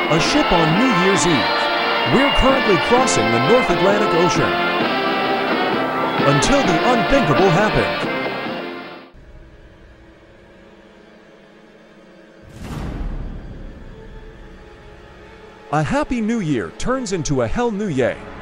A ship on New Year's Eve. We're currently crossing the North Atlantic Ocean. Until the unthinkable happened. A Happy New Year turns into a Hell New Year.